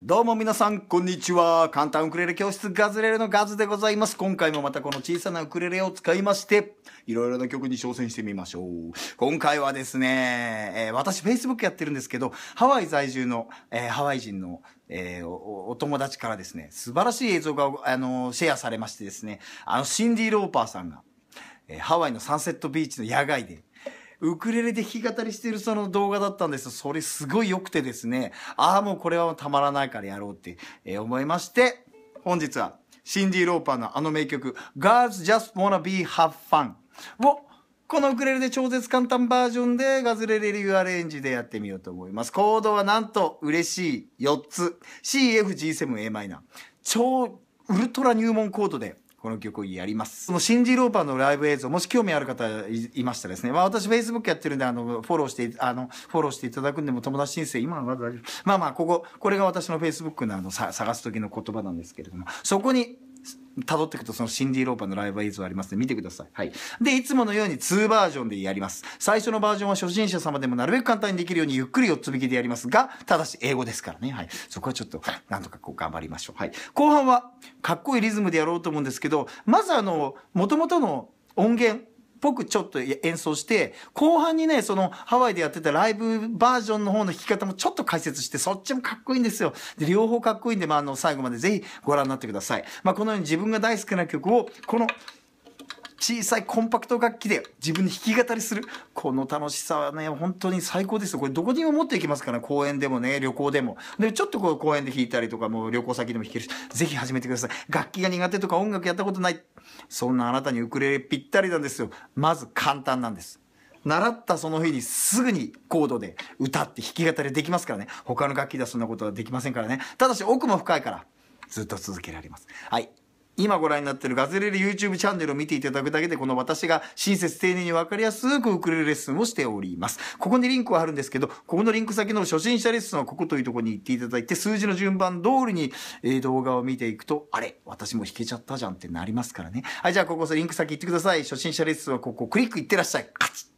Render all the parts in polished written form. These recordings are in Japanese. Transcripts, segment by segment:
どうも皆さん、こんにちは。簡単ウクレレ教室ガズレレのガズでございます。今回もまたこの小さなウクレレを使いまして、いろいろな曲に挑戦してみましょう。今回はですね、私 Facebook やってるんですけど、ハワイ在住の、ハワイ人の、お友達からですね、素晴らしい映像が、シェアされましてですね、シンディ・ローパーさんが、ハワイのサンセットビーチの野外で、ウクレレで弾き語りしているその動画だったんです。それすごい良くてですね、もうこれはたまらないからやろうって、思いまして、本日はシンディ・ローパーのあの名曲 Girls Just Wanna Be Have Fun をこのウクレレで超絶簡単バージョンでガズレレ流アレンジでやってみようと思います。コードはなんと嬉しい4つ。CFG7Am。超ウルトラ入門コードでこの曲をやります。そのシンディ・ローパーのライブ映像、もし興味ある方いましたらですね、私 Facebook やってるんで、フォローしていただくんでも友達申請、今はまだ大丈夫。これが私の Facebook の探す時の言葉なんですけれども、そこに、辿っていくとそのシンディ・ローパーのライブ映像ありますので見てください。はい。で、いつものように2バージョンでやります。最初のバージョンは初心者様でもなるべく簡単にできるようにゆっくり4つ弾きでやりますが、ただし英語ですからね。はい。そこはちょっと、なんとか頑張りましょう。はい。後半は、かっこいいリズムでやろうと思うんですけど、まず元々の音源、ぽくちょっと演奏して、後半にね、そのハワイでやってたライブバージョンの方の弾き方もちょっと解説して、そっちもかっこいいんですよ。で、両方かっこいいんで、最後までぜひご覧になってください。このように自分が大好きな曲を、この小さいコンパクト楽器で自分で弾き語りする。この楽しさはね、本当に最高ですよ。これどこにも持っていきますから、公園でもね、旅行でも。で、ちょっと公園で弾いたりとか、もう旅行先でも弾けるし、ぜひ始めてください。楽器が苦手とか音楽やったことない。そんなあなたにウクレレぴったりなんですよ。まず簡単なんです。習ったその日にすぐにコードで歌って弾き語りできますからね。他の楽器ではそんなことはできませんからね。ただし奥も深いから、ずっと続けられます。はい。今ご覧になっているガズレレ YouTube チャンネルを見ていただくだけで、この私が親切丁寧に分かりやすくウクレレレッスンをしております。ここにリンクはあるんですけど、ここのリンク先の初心者レッスンはここというところに行っていただいて、数字の順番通りに動画を見ていくと、あれ私も弾けちゃったじゃんってなりますからね。はい、じゃあここリンク先行ってください。初心者レッスンはここクリック行ってらっしゃい。カチッ。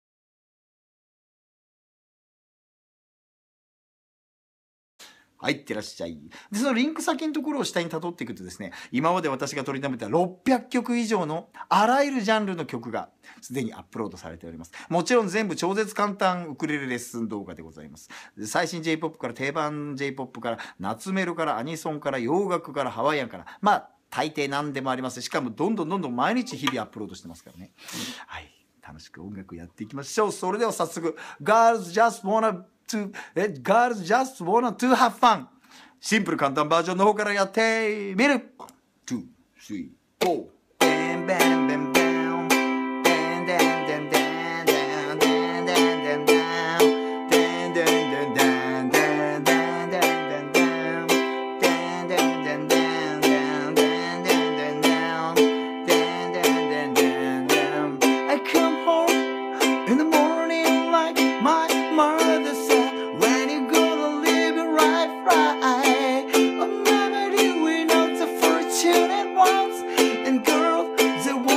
はい、いってらっしゃい。で、そのリンク先のところを下に辿っていくとですね、今まで私が取りためた600曲以上のあらゆるジャンルの曲がすでにアップロードされております。もちろん全部超絶簡単ウクレレレッスン動画でございます。最新 J-POP から定番 J-POP から夏メロからアニソンから洋楽からハワイアンから、大抵何でもあります。しかもどんどん毎日日々アップロードしてますからね。はい。楽しく音楽やっていきましょう。それでは早速、Girls Just Wanna to Have Fun。シンプル簡単バージョンの方からやってみる。2、3、4。Bam, bam, bam, bam. Dan, dan, dan, dan, dan, dan, dan, dan, dan. Dan, dan, dan, dan, dan, dan, dan, dan, dan. Dan, dan, dan, dan, dan, dan, dan, dan, dan. Dan, dan, dan, dan, dan. I come home in the morning like my mother said. When you gonna live it right, right? Oh, mama, do we know the fortunate ones? And girls, they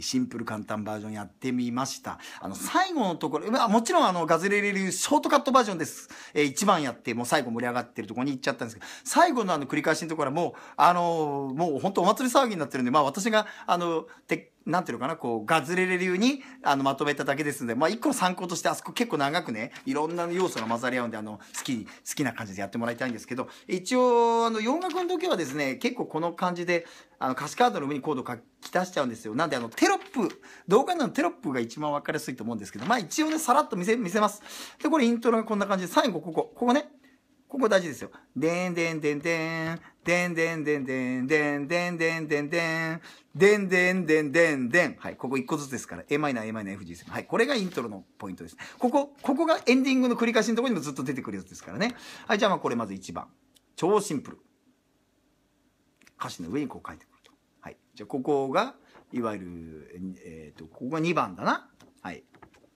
シンプル簡単バージョンやってみました。最後のところ、もちろんガズレレ流ショートカットバージョンです。1番やって、もう最後盛り上がってるところに行っちゃったんですけど、最後の繰り返しのところはもう、もう本当お祭り騒ぎになってるんで、私が、なんていうのかな、ガズレレ流に、まとめただけですので、一個の参考として、あそこ結構長くね、いろんな要素が混ざり合うんで、好きな感じでやってもらいたいんですけど、一応、洋楽の時はですね、結構この感じで、歌詞カードの上にコードを書き出しちゃうんですよ。なんで、テロップ、動画のテロップが一番わかりやすいと思うんですけど、一応ね、さらっと見せます。で、これイントロがこんな感じで、最後ここね、ここ大事ですよ。でんでんでんでん、でんでんでんでんでんでんでんでんでん、でんでんでんでんでん。はい、ここ一個ずつですから。Am、F、G です。はい、これがイントロのポイントです。ここがエンディングの繰り返しのところにもずっと出てくるやつですからね。はい、じゃあこれまず1番。超シンプル。歌詞の上にこう書いてくると。はい。じゃあここが、いわゆる、ここが2番だな。はい。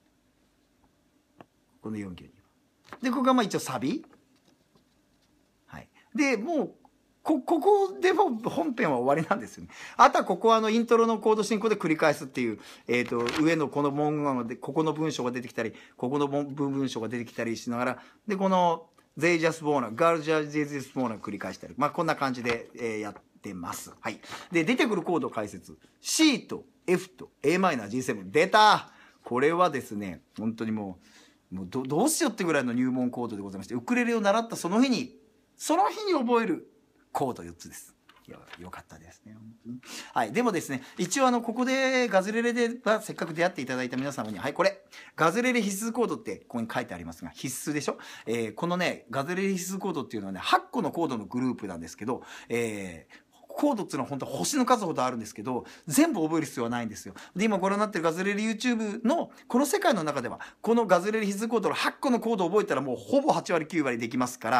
この4級2番。で、ここが一応サビ。で、もう、ここでも本編は終わりなんですよね。あとはここはイントロのコード進行で繰り返すっていう、上のこの文言で、ここの文章が出てきたり、ここの文章が出てきたりしながら、で、この、They just born, girl just born 繰り返したり。こんな感じで、やってます。はい。で、出てくるコード解説。C と F と Am、G7。出た！これはですね、本当にもうどうしようってぐらいの入門コードでございまして、ウクレレを習ったその日に覚えるコード4つです。よかったですね。はい。でもですね、一応ここでガズレレでせっかく出会っていただいた皆様に、はい、これ、ガズレレ必須コードってここに書いてありますが、必須でしょ。このね、ガズレレ必須コードっていうのはね、8個のコードのグループなんですけど、コードっていうのは本当は星の数ほどあるんですけど、全部覚える必要はないんですよ。で、今ご覧になってるガズレレ YouTube のこの世界の中では、このガズレレ必須コードの8個のコードを覚えたらもうほぼ8割9割できますから、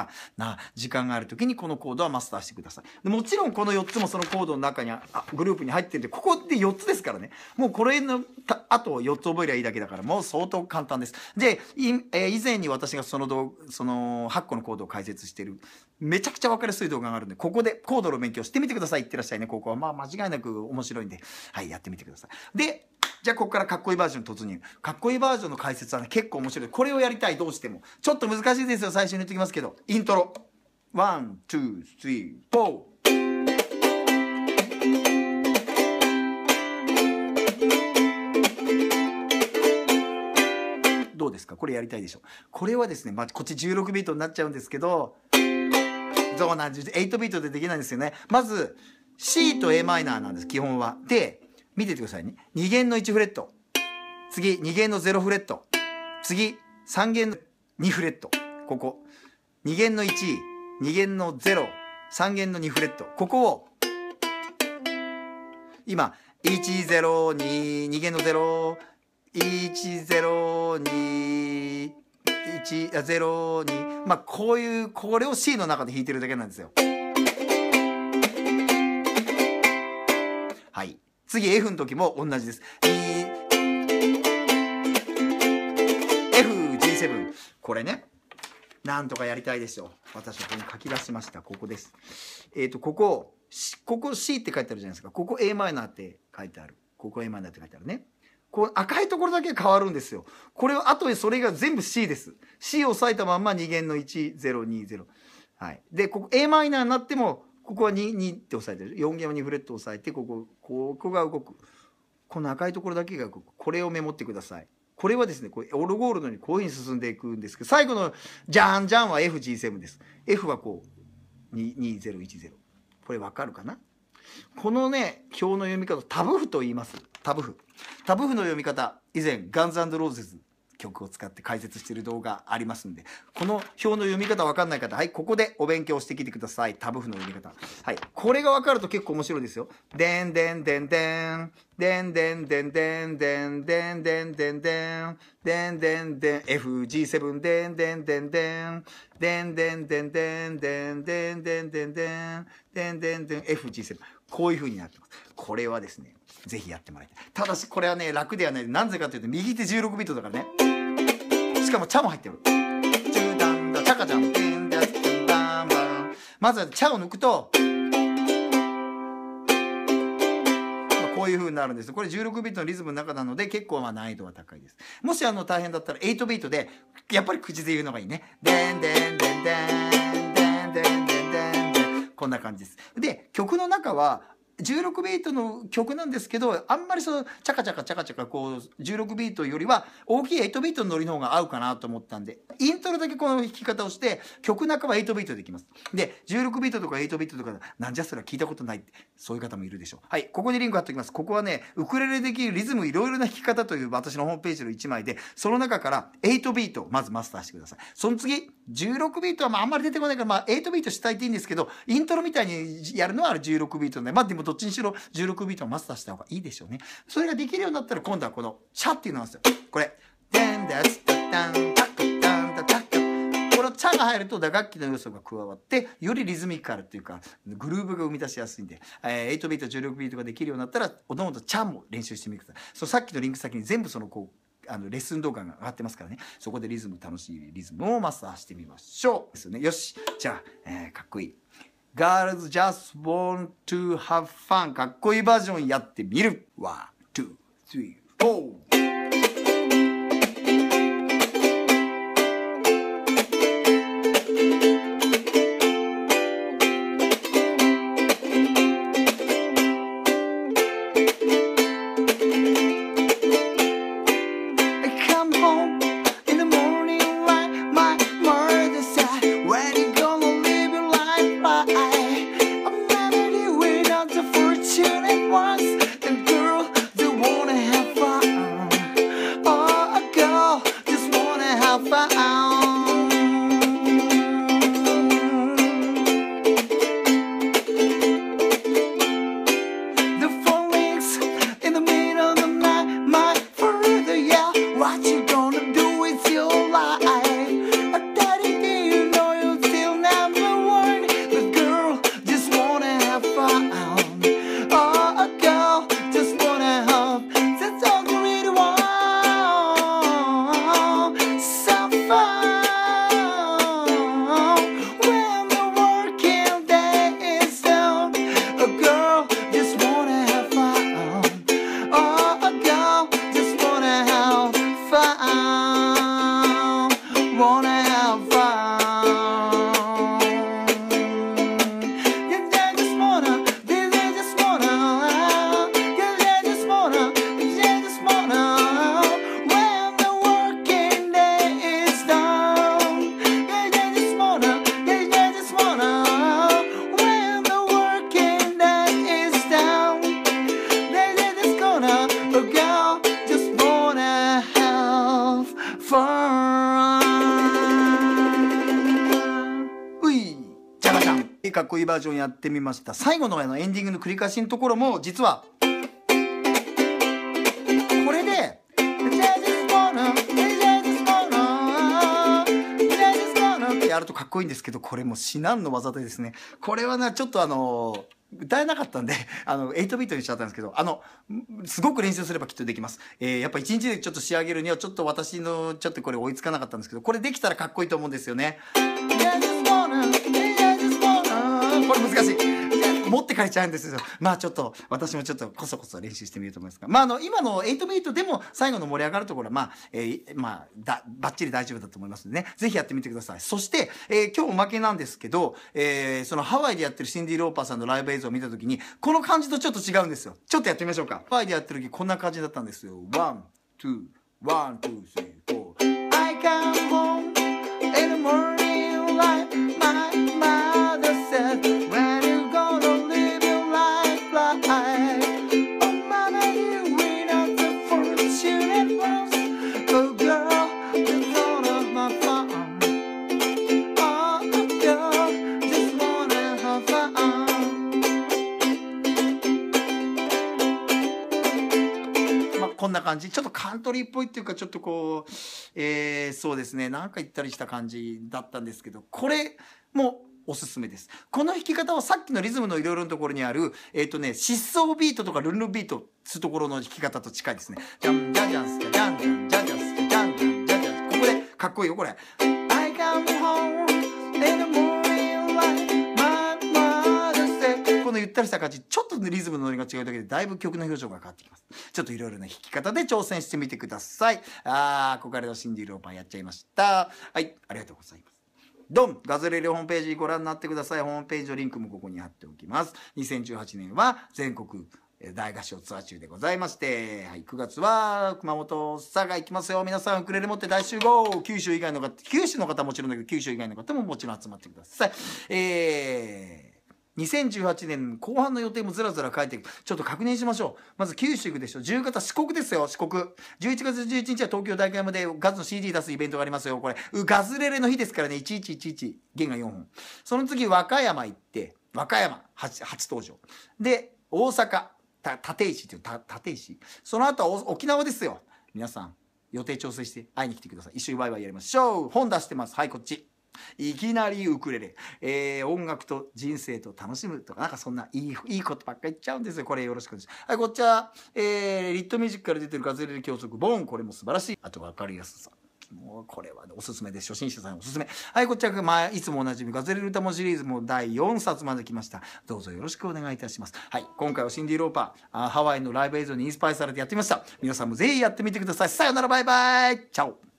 時間がある時にこのコードはマスターしてください。でもちろんこの4つもそのコードの中にグループに入ってるんで、ここで4つですからね。もうこれのあと4つ覚えりゃいいだけだから、もう相当簡単です。で、以前に私がその8個のコードを解説してる、めちゃくちゃ分かりやすい動画があるんで、ここでコードの勉強してみてください。いってらっしゃいね。ここは間違いなく面白いんで、はい、やってみてください。で、じゃあここからかっこいいバージョン突入。かっこいいバージョンの解説はね、結構面白い。これをやりたい、どうしても。ちょっと難しいですよ、最初に言っておきますけど。イントロ。ワン、ツー、スリー、フォー。どうですか？これやりたいでしょ。これはですね、こっち16ビートになっちゃうんですけど、そうなんです。8ビートでできないんですよね。まず、C と Am なんです、基本は。で、見ててくださいね。2弦の1フレット。次、2弦の0フレット。次、3弦の2フレット。ここ。2弦の1、2弦の0、3弦の2フレット。ここを、今、102、2弦の0、102、102、これを C の中で弾いてるだけなんですよ。はい。次 F の時も同じです。F、G7。これね、なんとかやりたいでしょう。私はここに書き出しました。ここです。ここ C って書いてあるじゃないですか。ここ Am って書いてある。ここ Am って書いてあるね。こう赤いところだけ変わるんですよ。これを後でそれが全部 C です。C を押さえたまんま2弦の1、0、2、0。はい。で、ここ Am になっても、ここは2って押さえてる。4弦は2フレット押さえて、ここが動く。この赤いところだけが動く。これをメモってください。これはですね、オルゴールのようにこういうふうに進んでいくんですけど、最後のジャンジャンは FG7 です。F はこう、2010。これわかるかな？このね、表の読み方、タブ譜と言います。タブ譜の読み方、以前、ガンズ&ローゼズ曲を使って解説している動画ありますんで、この表の読み方わかんない方、はい、ここでお勉強してきてください。タブ譜の読み方。はい。これがわかると結構面白いですよ。でんでんでんでん。でんでんでんでんでんでんでんでんでん。でんでんでん。FG7 でんでんでんでん。でんでんでんでんでんでんでんでんでん。でんでんでん。FG7。こういう風になってます。これはですね、ぜひやってもらいたい。ただし、これはね、楽ではない。なぜかというと、右手16ビートだからね。しかも、チャも入ってる。チューダンダ、チャカチャン、テンダス、テンバンバン。まずは、チャを抜くと、こうこういう風になるんです。これ16ビートのリズムの中なので結構難易度は高いです。もし大変だったら8ビートでやっぱり口で言うのがいいね。でんでんでんでんでんでんでんでんでん、こんな感じです。で、曲の中は16ビートの曲なんですけど、あんまりチャカチャカチャカチャカこう16ビートよりは大きい8ビートのノリの方が合うかなと思ったんで、イントロだけこの弾き方をして曲中は8ビートでいきます。で、16ビートとか8ビートとかなんじゃそれは聞いたことないって、そういう方もいるでしょう。はい、ここにリンク貼っておきます。ここはね、ウクレレできるリズムいろいろな弾き方という私のホームページの1枚で、その中から8ビートをまずマスターしてください。その次16ビートはあんまり出てこないから、8ビートしたいっていいんですけど、イントロみたいにやるのは16ビートで、でもどっちにしろ16ビートをマスターした方がいいでしょうね。それができるようになったら、今度はこのチャっていうのなんですよ。これデンダツタタンタクタンタタク、このチャが入ると打楽器の要素が加わってよりリズミカルっていうかグルーヴが生み出しやすいんで、8ビート16ビートができるようになったらおのおのチャも練習してみてください。さっきのリンク先に全部レッスン動画が上がってますからね、そこで楽しいリズムをマスターしてみましょうですよね。よし、じゃあ、かっこいいGirls just want to have fun かっこいいバージョンやってみる。1、2、3、4。かっこいいバージョンやってみました。最後のエンディングの繰り返しのところも実はこれでってやるとかっこいいんですけど、これも至難の技でですね、これはねちょっと歌えなかったんで8ビートにしちゃったんですけど、すごく練習すればきっとできます。やっぱ1日でちょっと仕上げるにはちょっと私のちょっとこれ追いつかなかったんですけど、これできたらかっこいいと思うんですよね。これ難しい、持ってかれちゃうんですよ。ちょっと私もちょっとこそこそ練習してみようと思いますが、今の8ビートでも最後の盛り上がるところはバッチリ大丈夫だと思いますのでね、ぜひやってみてください。そして、今日おまけなんですけど、そのハワイでやってるシンディ・ローパーさんのライブ映像を見た時にこの感じとちょっと違うんですよ。ちょっとやってみましょうか。ハワイでやってる時こんな感じだったんですよ。ワン、ツー、ワン、ツー、スリー、フォー。I come home in the morning like my mother said, when you gonna live your life like oh mama you win at the fortunate ones, oh girl just wanna have fun, oh girl just wanna have fun。 こんな感じ、ちょっとカントリーっぽいっていうか、ちょっとこう、そうですね、なんか言ったりした感じだったんですけど、これもおすすめです。この弾き方はさっきのリズムのいろいろなところにある疾走ビートとかルンルンビートつうところの弾き方と近いですね。ジャンジャジャンスカジャンジャンジャジャンスカジャンジャンジャジャン、ここでかっこいいよこれ。I come home in the morning like my mother said、この言っったりした感じ、ちょっとリズムのノリが違うだけでだいぶ曲の表情が変わってきます。ちょっといろいろな弾き方で挑戦してみてください。憧れのシンディ・ローパーやっちゃいました。はい、ありがとうございます。ドンガズレレホームページご覧になってください。ホームページのリンクもここに貼っておきます。2018年は全国大合唱ツアー中でございまして、はい、9月は熊本佐賀行きますよ。皆さんウクレレ持って大集合。九州以外の方、九州の方はもちろんだけど、九州以外の方ももちろん集まってください。2018年後半の予定もずらずら書いてちょっと確認しましょう。まず九州行くでしょ。10月四国ですよ、四国。11月11日は東京大会山でガズの CD 出すイベントがありますよ。これガズレレの日ですからね。1111弦が4本。その次和歌山行って、和歌山初登場で、大阪立石っていう立石。その後は沖縄ですよ。皆さん予定調整して会いに来てください。一緒にワイワイやりましょう。本出してます。はい、こっち。いきなりウクレレ、音楽と人生と楽しむとか、なんかそんないいことばっか言っちゃうんですよ。これよろしくお願いします。はい、こっちは、リットミュージックから出てるガズレレ教則ボン。これも素晴らしい。あと分かりやすさ。もうこれは、ね、おすすめです。初心者さんおすすめ。はい、こっちは、いつもおなじみガズレレ歌もシリーズも第4冊まで来ました。どうぞよろしくお願いいたします。はい、今回はシンディ・ローパー、ハワイのライブ映像にインスパイアされてやってみました。皆さんもぜひやってみてください。さよなら、バイバイ。チャオ。